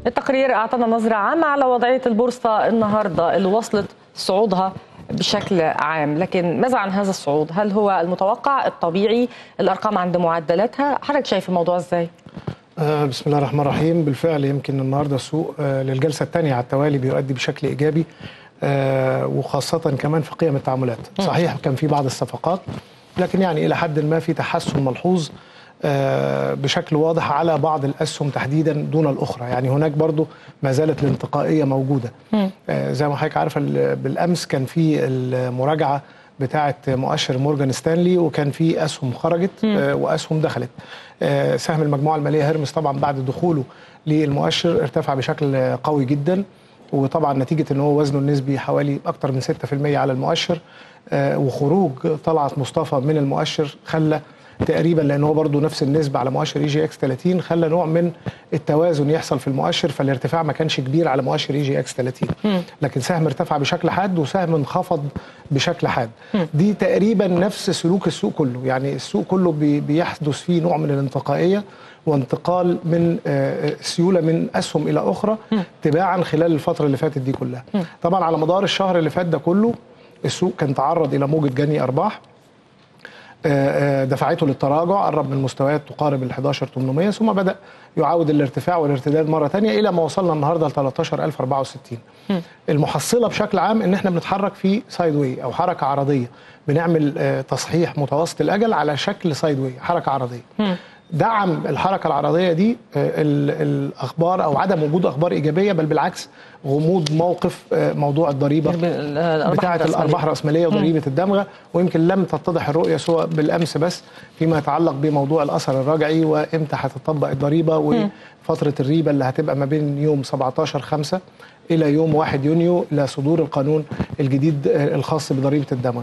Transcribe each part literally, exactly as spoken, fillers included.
التقرير أعطانا نظرة عامة على وضعية البورصة النهاردة اللي وصلت صعودها بشكل عام، لكن ماذا عن هذا الصعود؟ هل هو المتوقع الطبيعي؟ الأرقام عند معدلاتها، حضرتك شايف الموضوع إزاي؟ آه بسم الله الرحمن الرحيم. بالفعل يمكن النهارده السوق آه للجلسة الثانية على التوالي بيؤدي بشكل إيجابي، آه وخاصة كمان في قيم التعاملات. صحيح كان في بعض الصفقات، لكن يعني إلى حد ما في تحسن ملحوظ آه بشكل واضح على بعض الأسهم تحديدا دون الأخرى. يعني هناك برضو ما زالت الانتقائية موجودة. آه زي ما حضرتك عارفة بالأمس كان في المراجعة بتاعة مؤشر مورجان ستانلي، وكان في أسهم خرجت آه وأسهم دخلت. آه سهم المجموعة المالية هيرمس طبعا بعد دخوله للمؤشر ارتفع بشكل قوي جدا، وطبعا نتيجة ان هو وزنه النسبي حوالي أكتر من ستة في المية على المؤشر، آه وخروج طلعت مصطفى من المؤشر خلى تقريبا، لان هو برضه نفس النسبه على مؤشر اي جي اكس ثلاثين، خلى نوع من التوازن يحصل في المؤشر، فالارتفاع ما كانش كبير على مؤشر اي جي اكس ثلاثين، لكن سهم ارتفع بشكل حاد وسهم انخفض بشكل حاد. دي تقريبا نفس سلوك السوق كله، يعني السوق كله بيحدث فيه نوع من الانتقائيه وانتقال من سيوله من اسهم الى اخرى تباعا خلال الفتره اللي فاتت دي كلها. طبعا على مدار الشهر اللي فات ده كله السوق كان تعرض الى موجه جني ارباح دفعته للتراجع، قرب من مستويات تقارب ال أحد عشر ثمانمائة، ثم بدأ يعاود الارتفاع والارتداد مرة ثانية إلى ما وصلنا النهارده ل ثلاثة عشر ألف وأربعة وستين. المحصلة بشكل عام إن إحنا بنتحرك في سايد واي أو حركة عرضية، بنعمل تصحيح متوسط الأجل على شكل سايد واي، حركة عرضية. دعم الحركة العرضية دي الأخبار أو عدم وجود أخبار إيجابية، بل بالعكس غموض موقف موضوع الضريبة بتاعة الأرباح الرأسمالية وضريبة الدمغة، ويمكن لم تتضح الرؤية سواء بالأمس بس فيما يتعلق بموضوع الأثر الرجعي وإمتى هتطبق الضريبة وفترة الريبة اللي هتبقى ما بين يوم سبعة عشر خمسة إلى يوم واحد يونيو إلى صدور القانون الجديد الخاص بضريبة الدمغة.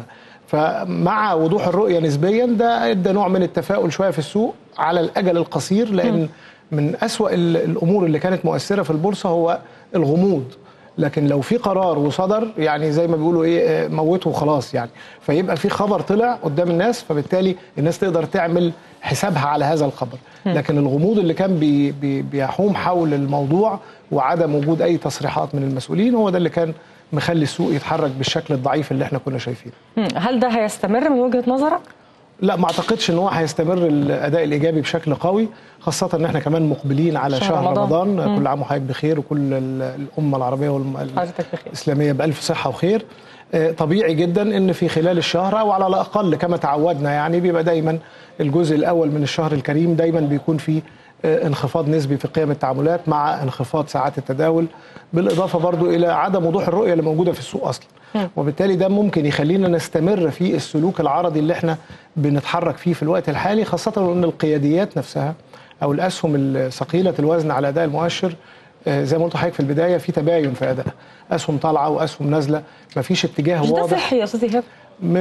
فمع وضوح الرؤية نسبيا ده ادى نوع من التفاؤل شوية في السوق على الأجل القصير، لأن من أسوأ الأمور اللي كانت مؤثرة في البورصة هو الغموض، لكن لو في قرار وصدر يعني زي ما بيقولوا ايه موته وخلاص، يعني فيبقى في خبر طلع قدام الناس، فبالتالي الناس تقدر تعمل حسابها على هذا الخبر. لكن الغموض اللي كان بي بي بيحوم حول الموضوع وعدم وجود أي تصريحات من المسؤولين هو ده اللي كان مخلي السوق يتحرك بالشكل الضعيف اللي احنا كنا شايفينه. هل ده هيستمر من وجهة نظرك؟ لا، ما اعتقدش ان هو هيستمر الاداء الايجابي بشكل قوي، خاصه ان احنا كمان مقبلين على شهر, شهر رمضان, رمضان. كل عام وحضرتك بخير، وكل الامه العربيه والاسلاميه بالف صحه وخير. طبيعي جدا ان في خلال الشهر او على الاقل كما تعودنا يعني بيبقى دايما الجزء الاول من الشهر الكريم دايما بيكون فيه انخفاض نسبي في قيم التعاملات مع انخفاض ساعات التداول، بالاضافه برضو الى عدم وضوح الرؤيه اللي موجوده في السوق اصلا. وبالتالي ده ممكن يخلينا نستمر في السلوك العرضي اللي احنا بنتحرك فيه في الوقت الحالي، خاصه ان القياديات نفسها او الاسهم الثقيله الوزن على اداء المؤشر زي ما قلت لحضرتك في البدايه في تباين في ادائها، اسهم طالعه واسهم نازله، مفيش اتجاه مش واضح. ده صحي يا استاذ ايهاب؟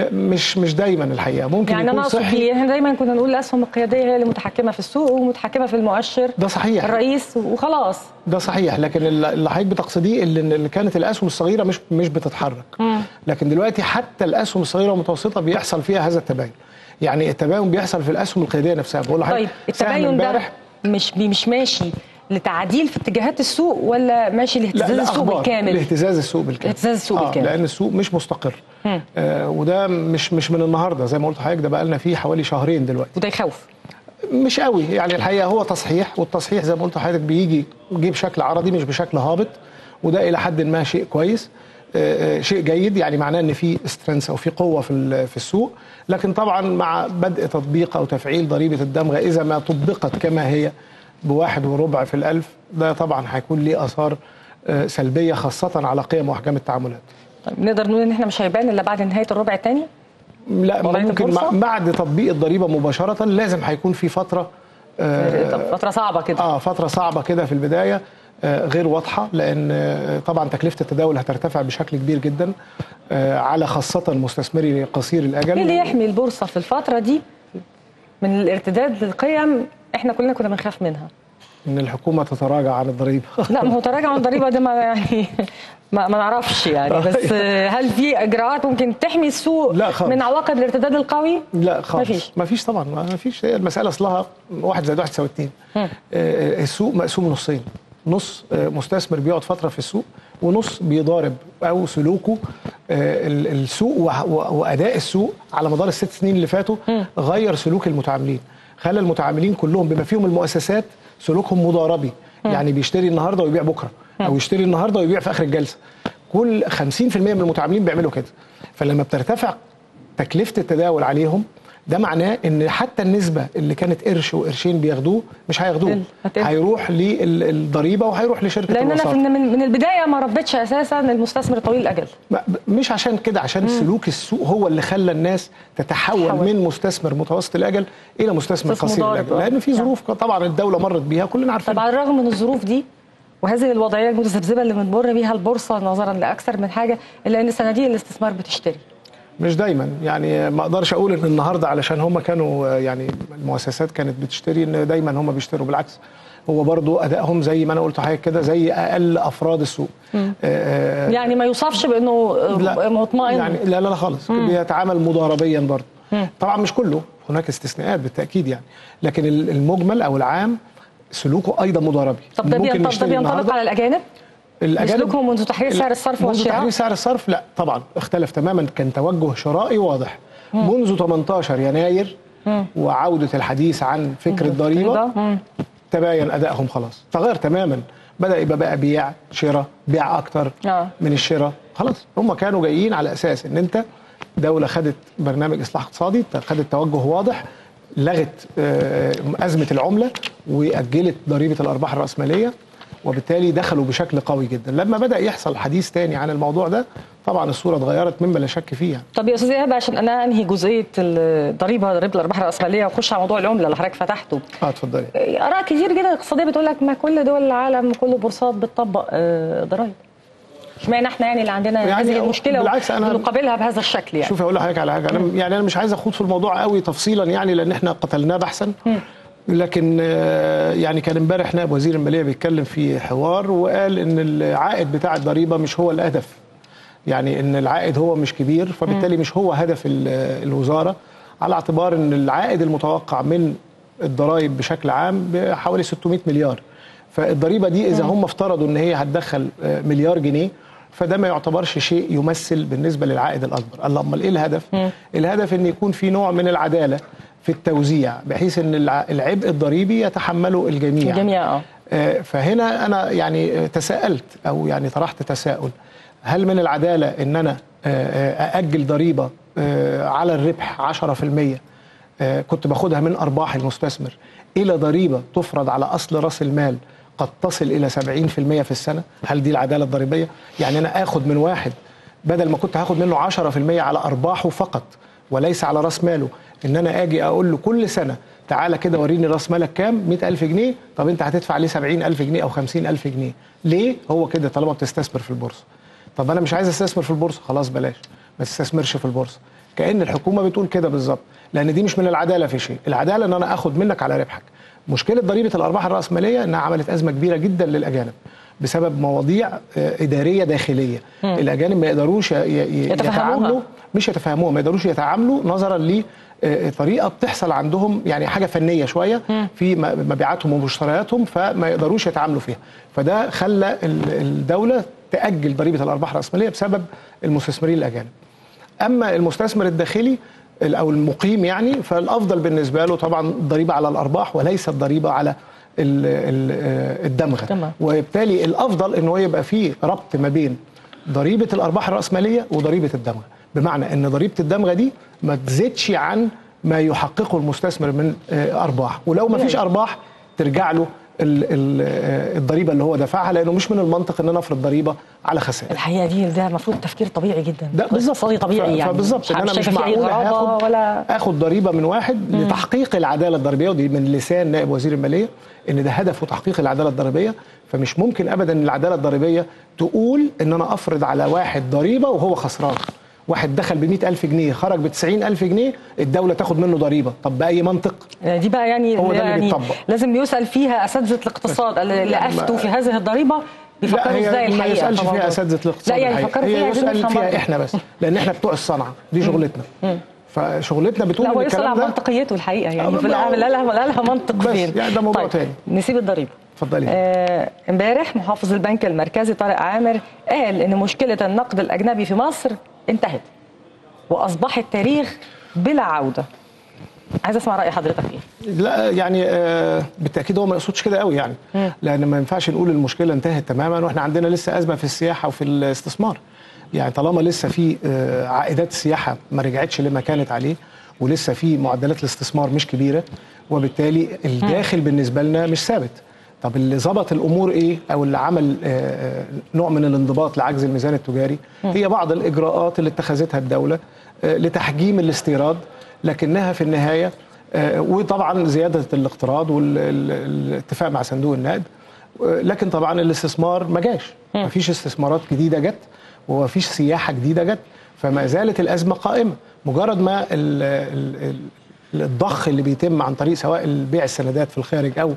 مش مش دايما الحقيقه، ممكن يعني يكون انا صحي. احنا دايما كنا نقول الاسهم القياديه هي اللي متحكمه في السوق ومتحكمه في المؤشر، ده صحيح، الرئيس وخلاص. ده صحيح، لكن اللي حضرتك بتقصديه اللي كانت الاسهم الصغيره مش مش بتتحرك. مم. لكن دلوقتي حتى الاسهم الصغيره والمتوسطه بيحصل فيها هذا التباين، يعني التباين بيحصل في الاسهم القياديه نفسها. بقول لحضرتك طيب التباين ده مش مش ماشي لتعديل في اتجاهات السوق ولا ماشي لاهتزاز السوق بالكامل؟ لاهتزاز السوق بالكامل. اهتزاز السوق آه بالكامل، لان السوق مش مستقر. آه وده مش مش من النهارده زي ما قلت لحضرتك، ده بقى لنا فيه حوالي شهرين دلوقتي، وده يخوف. مش قوي يعني الحقيقه، هو تصحيح، والتصحيح زي ما قلت لحضرتك بيجي يجي بشكل عرضي مش بشكل هابط، وده الى حد ما شيء كويس، آه شيء جيد، يعني معناه ان في سترينث او في قوه في في السوق. لكن طبعا مع بدء تطبيق او تفعيل ضريبه الدمغه اذا ما طبقت كما هي بواحد وربع في الألف، ده طبعا هيكون ليه آثار سلبية خاصة على قيم وأحجام التعاملات. طيب نقدر نقول إن إحنا مش هيبان إلا بعد نهاية الربع الثاني؟ لا، ممكن بعد تطبيق الضريبة مباشرة لازم هيكون في فترة آه فترة صعبة كده. آه فترة صعبة كده في البداية، آه غير واضحة، لأن آه طبعا تكلفة التداول هترتفع بشكل كبير جدا آه على خاصة مستثمري قصير الأجل. إيه اللي يحمي البورصة في الفترة دي من الارتداد للقيم احنا كلنا كنا بنخاف منها؟ ان الحكومه تتراجع عن الضريبه. لا، ما هو تراجع عن الضريبه ده ما يعني ما, ما نعرفش يعني، بس هل في اجراءات ممكن تحمي السوق لا خالص من عواقب الارتداد القوي؟ لا خالص، مفيش مفيش طبعا، مفيش. هي المساله اصلها واحد زائد واحد يساوي اتنين. السوق مقسوم نصين، نص مستثمر بيقعد فتره في السوق ونص بيضارب او سلوكه السوق واداء السوق على مدار الست سنين اللي فاتوا غير سلوك المتعاملين، خلى المتعاملين كلهم بما فيهم المؤسسات سلوكهم مضاربي، يعني بيشتري النهارده ويبيع بكره او يشتري النهارده ويبيع في اخر الجلسه. كل خمسين في المية من المتعاملين بيعملوا كده. فلما بترتفع تكلفه التداول عليهم ده معناه ان حتى النسبه اللي كانت قرش وقرشين بياخدوه مش هياخدوه، هيروح للضريبه وهيروح لشركه لان الوساطه. انا من البدايه ما ربيتش اساسا المستثمر طويل الاجل. مش عشان كده، عشان سلوك السوق هو اللي خلى الناس تتحول حول. من مستثمر متوسط الاجل الى مستثمر قصير الاجل، لان في ظروف طبعا الدوله مرت بيها كلنا عارفين. طب على الرغم من الظروف دي وهذه الوضعيه المتذبذبه اللي بنمر بيها البورصه نظرا لاكثر من حاجه، الا ان صناديق الاستثمار بتشتري. مش دايما، يعني ما اقدرش اقول ان النهارده علشان هم كانوا يعني المؤسسات كانت بتشتري ان دايما هم بيشتروا، بالعكس هو برضو ادائهم زي ما انا قلت حضرتك كده زي اقل افراد السوق. آه يعني ما يوصفش بانه مطمئن، يعني لا لا لا خالص، مم. بيتعامل مضاربيا برضو. مم. طبعا مش كله، هناك استثناءات بالتاكيد يعني، لكن المجمل او العام سلوكه ايضا مضاربي. طب ده بينطبق على الاجانب؟ سلوكهم منذ تحرير سعر الصرف والشراء؟ منذ تحرير سعر الصرف لا طبعا اختلف تماما، كان توجه شرائي واضح. مم. منذ ثمانية عشر يناير مم. وعودة الحديث عن فكرة ضريبة تباين أدائهم خلاص، تغير تماما، بدأ يبقى بقى بيع شراء، بيع أكتر آه. من الشراء، خلاص هم كانوا جايين على أساس إن أنت دولة خدت برنامج إصلاح اقتصادي، خدت توجه واضح، لغت أزمة العملة وأجلت ضريبة الأرباح الرأسمالية، وبالتالي دخلوا بشكل قوي جدا. لما بدأ يحصل حديث تاني عن الموضوع ده طبعا الصورة اتغيرت مما لا شك فيها. طب يا استاذ ايهاب، عشان انا انهي جزئيه الضريبه ضريبه الارباح الراسماليه واخش على موضوع العمله اللي حضرتك فتحته. اه اتفضلي. اراء كتير جدا اقتصاديه بتقول لك ما كل دول العالم كل البورصات بتطبق ضرائب، اشمعنى احنا يعني اللي عندنا يعني هذه المشكله بالعكس انا بنقابلها بهذا الشكل يعني؟ شوفي اقول لحضرتك على حاجه، انا يعني انا مش عايز اخوض في الموضوع قوي تفصيلا يعني لان احنا قتلناه بحثا، لكن يعني كان امبارح نائب وزير الماليه بيتكلم في حوار وقال ان العائد بتاع الضريبه مش هو الهدف، يعني ان العائد هو مش كبير فبالتالي مش هو هدف الوزاره، على اعتبار ان العائد المتوقع من الضرائب بشكل عام بحوالي ستمائة مليار، فالضريبه دي اذا هم افترضوا ان هي هتدخل مليار جنيه فده ما يعتبرش شيء يمثل بالنسبه للعائد الاكبر. الله، امال ايه الهدف؟ مم. الهدف ان يكون في نوع من العداله في التوزيع بحيث ان العبء الضريبي يتحمله الجميع. الجميع اه. فهنا انا يعني تساءلت او يعني طرحت تساؤل، هل من العداله ان انا ااجل ضريبه على الربح عشرة في المية كنت باخدها من ارباح المستثمر الى ضريبه تفرض على اصل راس المال قد تصل الى سبعين في المية في السنه؟ هل دي العداله الضريبيه؟ يعني انا اخد من واحد بدل ما كنت هاخد منه عشرة في المية على ارباحه فقط وليس على راس ماله، ان انا اجي اقول له كل سنه تعالى كده وريني راس مالك كام؟ مئة ألف جنيه، طب انت هتدفع ليه سبعين ألف جنيه او خمسين ألف جنيه؟ ليه؟ هو كده طالما بتستثمر في البورصه. طب انا مش عايز استثمر في البورصه، خلاص بلاش ما تستثمرش في البورصه. كأن الحكومه بتقول كده بالظبط، لان دي مش من العداله في شيء، العداله ان انا اخد منك على ربحك. مشكله ضريبه الارباح الراسماليه انها عملت ازمه كبيره جدا للاجانب بسبب مواضيع اداريه داخليه. مم. الاجانب ما يقدروش يتعاملوا، مش يتفهموها، ما يقدروش يتعاملوا نظرا ل طريقه بتحصل عندهم، يعني حاجه فنيه شويه في مبيعاتهم ومشترياتهم، فما يقدروش يتعاملوا فيها، فده خلى الدوله تاجل ضريبه الارباح الراسماليه بسبب المستثمرين الاجانب. اما المستثمر الداخلي او المقيم يعني فالافضل بالنسبه له طبعا الضريبه على الارباح وليس الضريبه على الدمغه، وبالتالي الافضل ان هو يبقى فيه ربط ما بين ضريبه الارباح الراسماليه وضريبه الدمغه، بمعنى ان ضريبه الدمغه دي ما تزيدش عن ما يحققه المستثمر من ارباح، ولو ما فيش ارباح ترجع له الضريبه اللي هو دفعها، لانه مش من المنطق ان انا افرض ضريبه على خسائر. الحقيقه دي ده المفروض تفكير طبيعي جدا، ده بالظبط طبيعي يعني، فبالظبط ان انا مش معقول هاخد ولا اخد ضريبه من واحد مم. لتحقيق العداله الضريبيه، ودي من لسان نائب وزير الماليه ان ده هدفه تحقيق العداله الضريبيه، فمش ممكن ابدا ان العداله الضريبيه تقول ان انا افرض على واحد ضريبه وهو خسران. واحد دخل ب مئة ألف جنيه خرج ب تسعين ألف جنيه، الدوله تاخد منه ضريبه، طب باي منطق؟ دي بقى يعني هو ده يعني اللي بيطبق. لازم يسال فيها اساتذه الاقتصاد اللي افتوا في هذه الضريبه، بيفكروا ازاي الحقيقه؟ ما يسالش فيها اساتذه الاقتصاد، لا يعني يفكروا فيها، هي يسال فيها احنا بس، لان احنا بتوع الصنعه دي شغلتنا. فشغلتنا بتقول ان الكلام ده لا هو يسال عن منطقيته الحقيقه يعني، لا لها لا لها منطق بس فين يعني ده موضوع طيب تاني. نسيب الضريبه. اتفضلي. آه، امبارح محافظ البنك المركزي طارق عامر قال ان مشكله النقد الاجنبي في مصر انتهت واصبحت تاريخ بلا عوده. عايز اسمع راي حضرتك ايه؟ لا يعني آه بالتاكيد هو ما يقصدش كده قوي يعني، مم. لان ما ينفعش نقول المشكله انتهت تماما واحنا عندنا لسه ازمه في السياحه وفي الاستثمار. يعني طالما لسه في آه عائدات السياحه ما رجعتش لما كانت عليه، ولسه في معدلات الاستثمار مش كبيره، وبالتالي الداخل مم. بالنسبه لنا مش ثابت. طب اللي ظبط الامور ايه او اللي عمل آه نوع من الانضباط لعجز الميزان التجاري مم. هي بعض الاجراءات اللي اتخذتها الدوله آه لتحجيم الاستيراد، لكنها في النهايه آه وطبعا زياده الاقتراض والاتفاق مع صندوق النقد، آه لكن طبعا الاستثمار ما جاش، ما فيش استثمارات جديده جت وما فيش سياحه جديده جت، فما زالت الازمه قائمه. مجرد ما ال ال ال الضخ اللي بيتم عن طريق سواء بيع السندات في الخارج او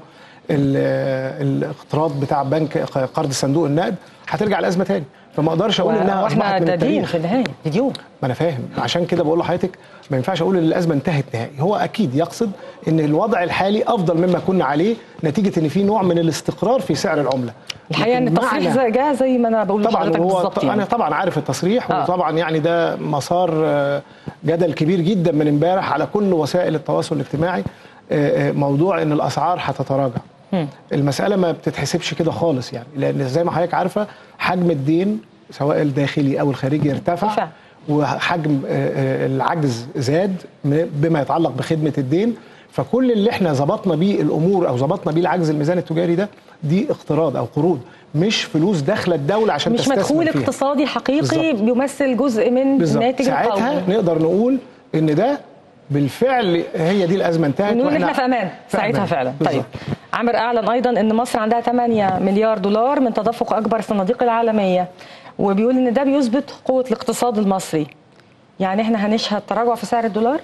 الاقتراض بتاع بنك قرض صندوق النقد هترجع الازمه تاني، فما اقدرش اقول انها واحنا ده دين في النهايه دي ديون. ما انا فاهم، عشان كده بقول لحضرتك ما ينفعش اقول ان الازمه انتهت نهائي. هو اكيد يقصد ان الوضع الحالي افضل مما كنا عليه نتيجه ان في نوع من الاستقرار في سعر العمله. الحقيقه ان التصريح جاء زي ما انا بقول لحضرتك بالظبط. يعني. انا طبعا عارف التصريح آه. وطبعا يعني ده مسار جدل كبير جدا من امبارح على كل وسائل التواصل الاجتماعي، موضوع ان الاسعار هتتراجع. المسألة ما بتتحسبش كده خالص يعني، لأن زي ما حضرتك عارفة حجم الدين سواء الداخلي أو الخارجي ارتفع، وحجم العجز زاد بما يتعلق بخدمة الدين، فكل اللي احنا ظبطنا بيه الأمور أو ظبطنا بيه العجز الميزاني التجاري ده دي اقتراض أو قروض، مش فلوس داخلة الدولة عشان مش تستثمر مدخول فيها. اقتصادي حقيقي بالزبط. بيمثل جزء من بالزبط. الناتج القومي. ساعتها نقدر نقول إن ده بالفعل هي دي الازمه انتهت ونقول احنا في امان ساعتها فعلا. بالزبط. طيب عامر اعلن ايضا ان مصر عندها ثمانية مليار دولار من تدفق اكبر الصناديق العالميه، وبيقول ان ده بيثبت قوه الاقتصاد المصري. يعني احنا هنشهد تراجع في سعر الدولار؟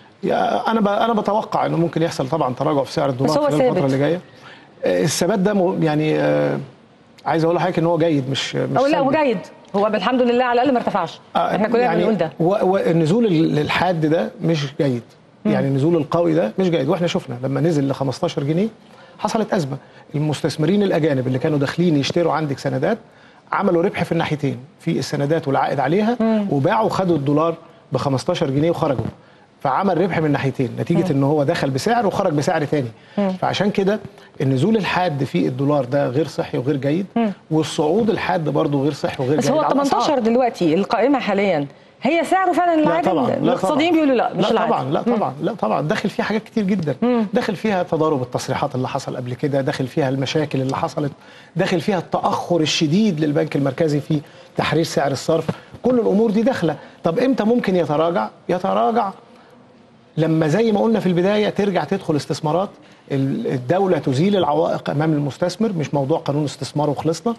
يا انا انا بتوقع انه ممكن يحصل طبعا تراجع في سعر الدولار خلال الفتره اللي جايه. الثبات ده يعني آه عايز اقول لحضرتك ان هو جيد مش مش او لا هو جيد، هو الحمد لله على الاقل ما ارتفعش. آه احنا كلنا يعني بنقول ده. والنزول الحاد ده مش جيد، مم. يعني النزول القوي ده مش جيد، واحنا شفنا لما نزل ل خمستاشر جنيه حصلت ازمه. المستثمرين الاجانب اللي كانوا داخلين يشتروا عندك سندات عملوا ربح في الناحيتين، في السندات والعائد عليها، مم. وباعوا خدوا الدولار ب خمستاشر جنيه وخرجوا، فعمل ربح من الناحيتين نتيجه مم. ان هو دخل بسعر وخرج بسعر تاني. مم. فعشان كده النزول الحاد في الدولار ده غير صحي وغير جيد، مم. والصعود الحاد برضه غير صحي وغير بس جيد. بس هو تمنتاشر دلوقتي القائمه حاليا هي سعره فعلا العادي؟ الاقتصاديين بيقولوا لا مش لا العادي. طبعا لا طبعا لا طبعا داخل فيه حاجات كتير جدا، مم. داخل فيها تضارب التصريحات اللي حصل قبل كده، داخل فيها المشاكل اللي حصلت، داخل فيها التاخر الشديد للبنك المركزي في تحرير سعر الصرف، كل الامور دي داخله. طب امتى ممكن يتراجع؟ يتراجع لما زي ما قلنا في البدايه ترجع تدخل استثمارات، الدوله تزيل العوائق امام المستثمر، مش موضوع قانون استثمار وخلصنا،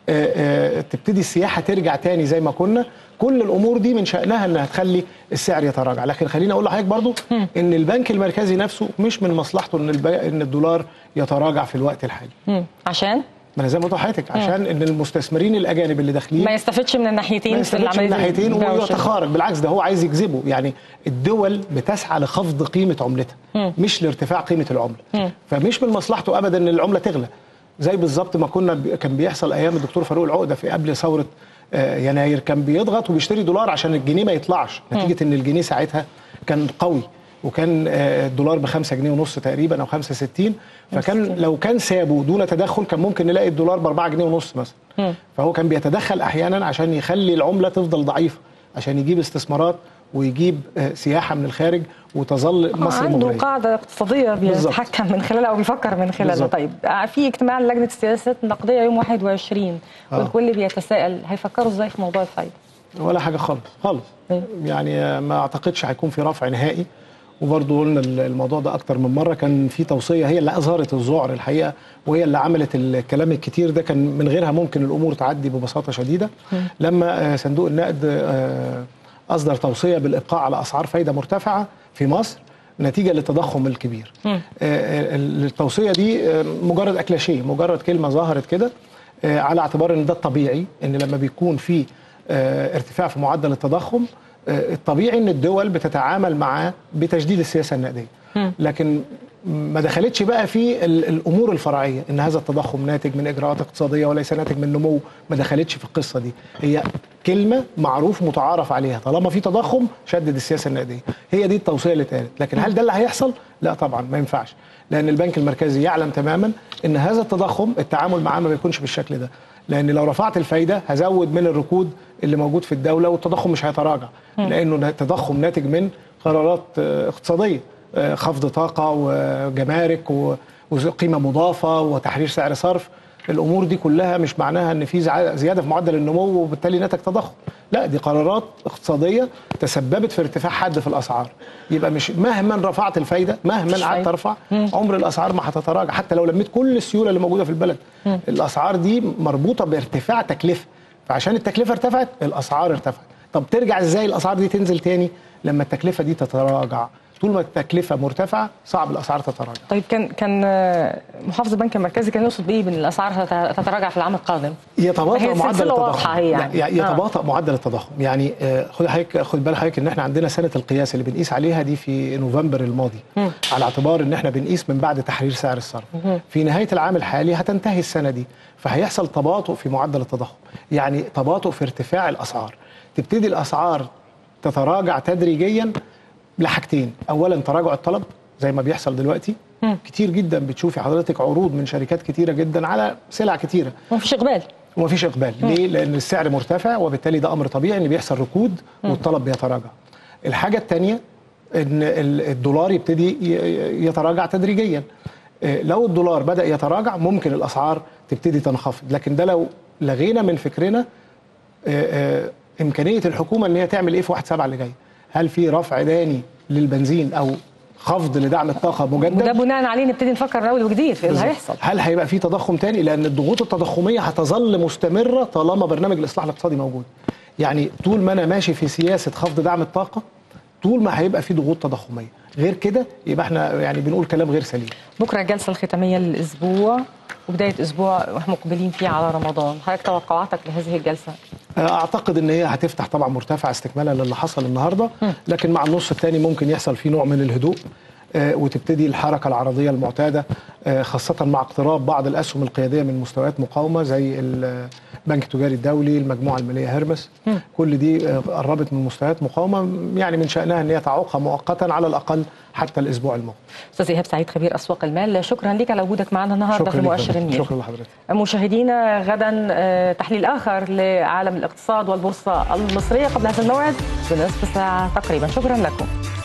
تبتدي السياحه ترجع تاني زي ما كنا، كل الامور دي من شانها انها تخلي السعر يتراجع. لكن خليني اقول لحضرتك برضو ان البنك المركزي نفسه مش من مصلحته ان ان الدولار يتراجع في الوقت الحالي. عشان ما انا زي ما قلت لحضرتك عشان ان المستثمرين الاجانب اللي داخلين ما يستفدش من الناحيتين، ما يستفدش من الناحيتين ويتخارج، بالعكس ده هو عايز يجذبه. يعني الدول بتسعى لخفض قيمه عملتها مم. مش لارتفاع قيمه العمله، مم. فمش من مصلحته ابدا ان العمله تغلى، زي بالظبط ما كنا كان بيحصل ايام الدكتور فاروق العقده في قبل ثوره يناير، كان بيضغط وبيشتري دولار عشان الجنيه ما يطلعش، نتيجه ان الجنيه ساعتها كان قوي وكان الدولار بخمسة جنيه ونص تقريبا او خمسة وستين، فكان لو كان سابه دون تدخل كان ممكن نلاقي الدولار باربعة جنيه ونص مثلا. فهو كان بيتدخل احيانا عشان يخلي العمله تفضل ضعيفه، عشان يجيب استثمارات ويجيب سياحه من الخارج وتظل مصر عنده مغريه. قاعده اقتصاديه بيتحكم من خلالها او بيفكر من خلالها. طيب في اجتماع لجنه السياسات النقديه يوم واحد وعشرين آه. والكل بيتساءل هيفكروا ازاي في موضوع الفايده؟ ولا حاجه خالص خالص، إيه؟ يعني ما اعتقدش هيكون في رفع نهائي. وبرضه قلنا الموضوع ده اكتر من مره، كان في توصيه هي اللي اظهرت الذعر الحقيقه، وهي اللي عملت الكلام الكتير ده، كان من غيرها ممكن الامور تعدي ببساطه شديده. م. لما صندوق النقد اصدر توصيه بالابقاء على اسعار فايده مرتفعه في مصر نتيجه للتضخم الكبير. م. التوصيه دي مجرد اكلاشيه، مجرد كلمه ظهرت كده على اعتبار ان ده الطبيعي، ان لما بيكون في ارتفاع في معدل التضخم الطبيعي ان الدول بتتعامل معاه بتجديد السياسه النقديه. لكن ما دخلتش بقى في الامور الفرعيه ان هذا التضخم ناتج من اجراءات اقتصاديه وليس ناتج من نمو، ما دخلتش في القصه دي. هي كلمه معروف متعارف عليها، طالما في تضخم شدد السياسه النقديه، هي دي التوصيه اللي اتقالت. لكن هل ده اللي هيحصل؟ لا طبعا ما ينفعش، لان البنك المركزي يعلم تماما ان هذا التضخم التعامل معاه ما بيكونش بالشكل ده، لان لو رفعت الفايده هزود من الركود اللي موجود في الدوله والتضخم مش هيتراجع، لانه التضخم ناتج من قرارات اقتصاديه، خفض طاقه وجمارك وقيمه مضافه وتحرير سعر صرف. الامور دي كلها مش معناها ان في زياده في معدل النمو وبالتالي نتج تضخم، لا دي قرارات اقتصاديه تسببت في ارتفاع حاد في الاسعار. يبقى مش مهما رفعت الفايده، مهما قعدت ارفع، عمر الاسعار ما هتتراجع حتى لو لميت كل السيوله اللي موجوده في البلد. الاسعار دي مربوطه بارتفاع تكلفه، فعشان التكلفه ارتفعت الاسعار ارتفعت. طب ترجع ازاي الاسعار دي تنزل تاني؟ لما التكلفه دي تتراجع. طول ما التكلفه مرتفعه صعب الاسعار تتراجع. طيب كان كان محافظ البنك المركزي كان يقصد بايه بان الاسعار تتراجع في العام القادم؟ يتباطأ معدل التضخم. يعني. يتباطأ آه. معدل التضخم، يعني خد حضرتك خد بال حضرتك ان احنا عندنا سنه القياس اللي بنقيس عليها دي في نوفمبر الماضي، م. على اعتبار ان احنا بنقيس من بعد تحرير سعر الصرف. م. في نهايه العام الحالي هتنتهي السنه دي، فهيحصل تباطؤ في معدل التضخم، يعني تباطؤ في ارتفاع الاسعار. تبتدي الاسعار تتراجع تدريجيا لحاجتين، اولا تراجع الطلب زي ما بيحصل دلوقتي. مم. كتير جدا بتشوفي حضرتك عروض من شركات كتيره جدا على سلع كتيره ومفيش اقبال ومفيش اقبال. مم. ليه؟ لان السعر مرتفع وبالتالي ده امر طبيعي ان بيحصل ركود والطلب بيتراجع. الحاجه الثانيه ان الدولار يبتدي يتراجع تدريجيا. لو الدولار بدا يتراجع ممكن الاسعار تبتدي تنخفض، لكن ده لو لغينا من فكرنا امكانيه الحكومه ان هي تعمل ايه في واحد سبعة اللي جاي. هل في رفع داني للبنزين او خفض لدعم الطاقه مجدد؟ وده بناء عليه نبتدي نفكر من اول وجديد في اللي هيحصل. هل هيبقى في تضخم تاني؟ لان الضغوط التضخميه هتظل مستمره طالما برنامج الاصلاح الاقتصادي موجود. يعني طول ما انا ماشي في سياسه خفض دعم الطاقه طول ما هيبقى في ضغوط تضخميه، غير كده يبقى احنا يعني بنقول كلام غير سليم. بكره الجلسه الختاميه للاسبوع وبدايه اسبوع واحنا مقبلين فيه على رمضان، حضرتك توقعاتك لهذه الجلسه؟ اعتقد ان هي هتفتح طبعا مرتفع استكمالا للي حصل النهارده، لكن مع النص الثاني ممكن يحصل فيه نوع من الهدوء وتبتدي الحركه العرضيه المعتاده، خاصه مع اقتراب بعض الاسهم القياديه من مستويات مقاومه زي البنك التجاري الدولي، المجموعه الماليه هيرمس. كل دي قربت من مستويات مقاومه يعني من شانها ان هي تعوقها مؤقتا على الاقل حتى الاسبوع المقبل. استاذ ايهاب سعيد خبير اسواق المال، شكرا لك على وجودك معنا النهارده في مؤشر النيل. شكرا لحضرتك. مشاهدينا غدا تحليل اخر لعالم الاقتصاد والبورصه المصريه قبل هذا الموعد بنصف ساعه تقريبا. شكرا لكم.